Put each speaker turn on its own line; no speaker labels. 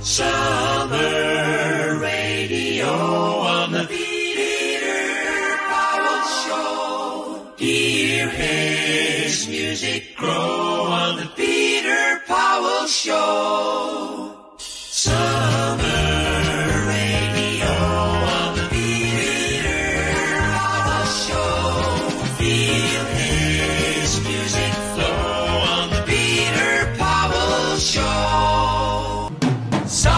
Summer radio on the Peter Powell Show. Hear his music grow on the Peter Powell Show. Summer radio on the Peter Powell Show. Feel his music flow on the Peter Powell Show.